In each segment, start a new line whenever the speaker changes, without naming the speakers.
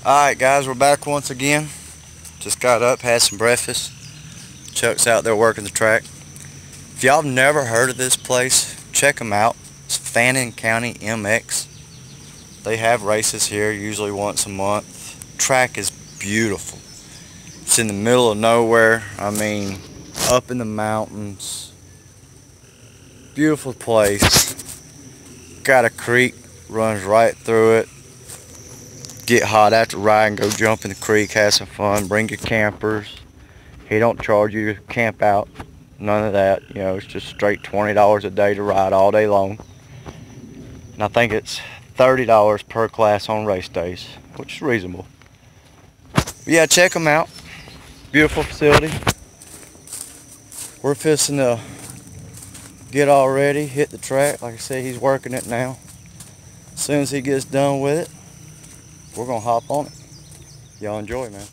Alright guys, we're back once again. Just got up, had some breakfast. Chuck's out there working the track. If y'all have never heard of this place, check them out. It's Fannin County MX. They have races here usually once a month. Track is beautiful. It's in the middle of nowhere. I mean, up in the mountains. Beautiful place. Got a creek, runs right through it. Get hot after riding, go jump in the creek, have some fun, bring your campers. He don't charge you to camp out, none of that. You know, it's just straight $20 a day to ride all day long. And I think it's $30 per class on race days, which is reasonable. But yeah, check them out. Beautiful facility. We're fixing to get all ready, hit the track. Like I said, he's working it now. As soon as he gets done with it, we're gonna hop on it. Y'all enjoy, man.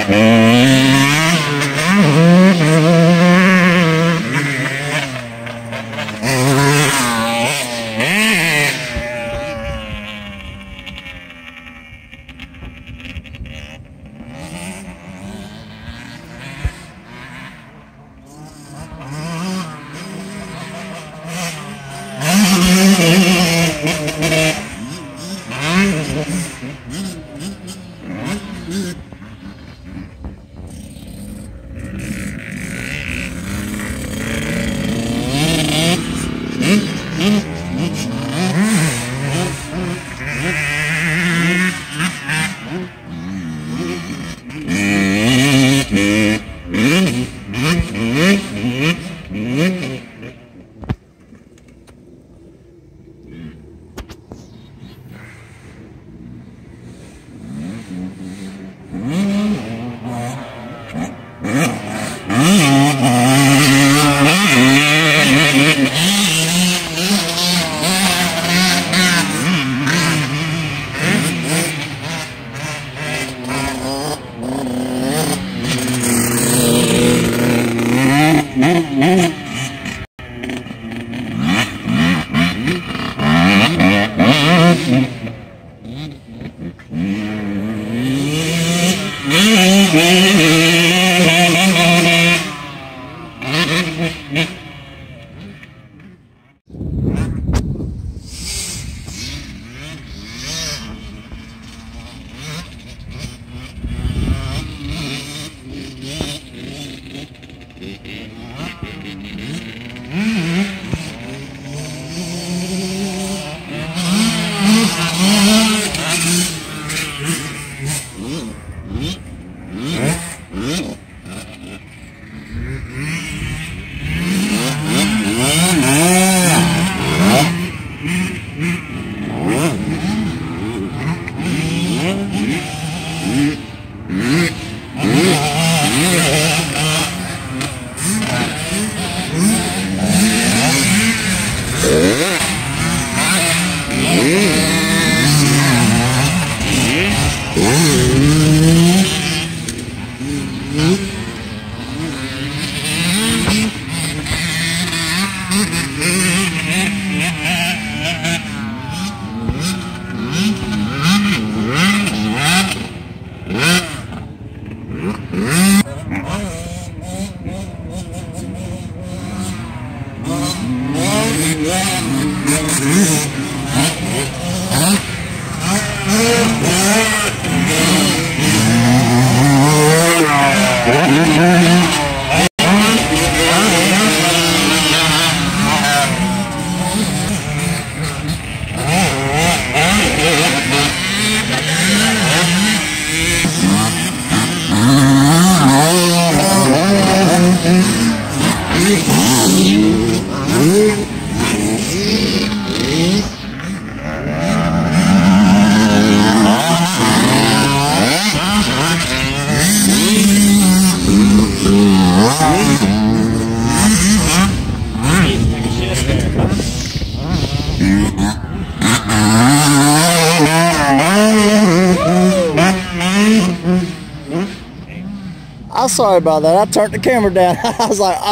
I'm sorry about that. I turned the camera down. I was like,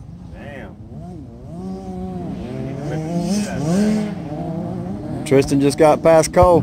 Damn.
Tristan just got past Cole.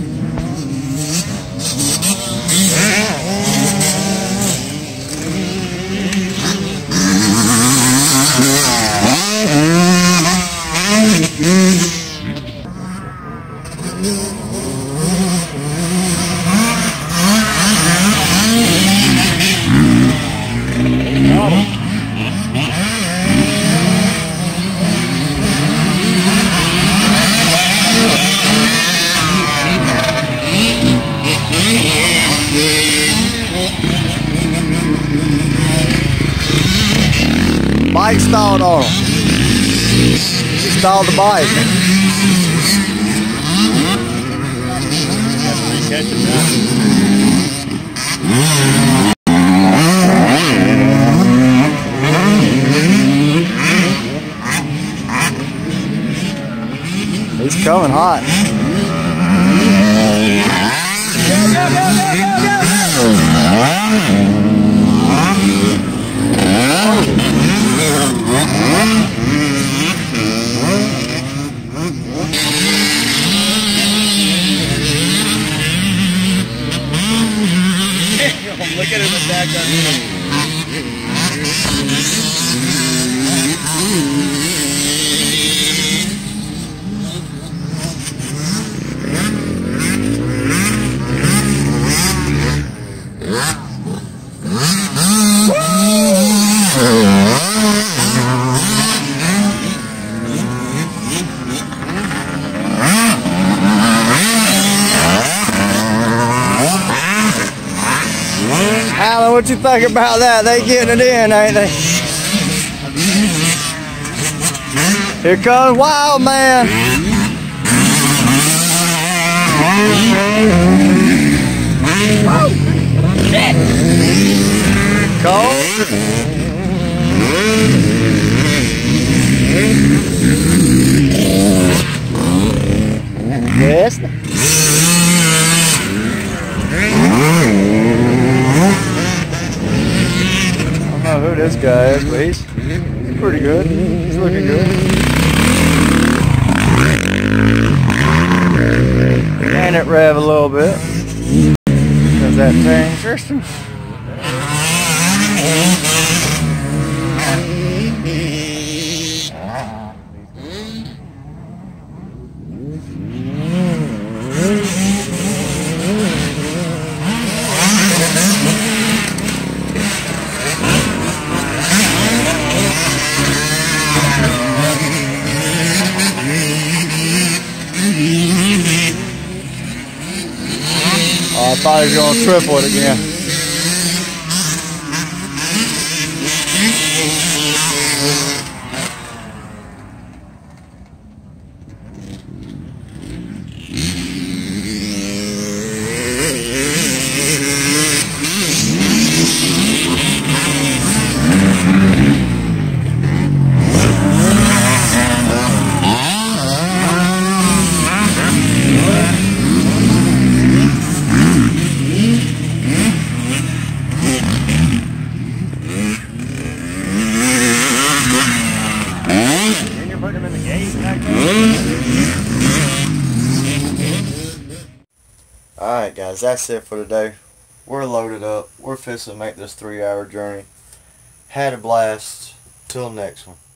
Bike stalled on him. He stalled the bike.
Catch him now.
He's coming hot.
Go, go, go, go, go, go.
Look at him attack that. Alan, what you think about that? They getting it in, ain't they? Here comes Wild Man. Cold. Yes. I don't know who this guy is, but he's pretty good. He's looking good. And it rev a little bit. Does that tank system? I thought he was going to triple it again. Alright guys, that's it for today. We're loaded up. We're fixing to make this 3-hour journey. Had a blast. Till next one.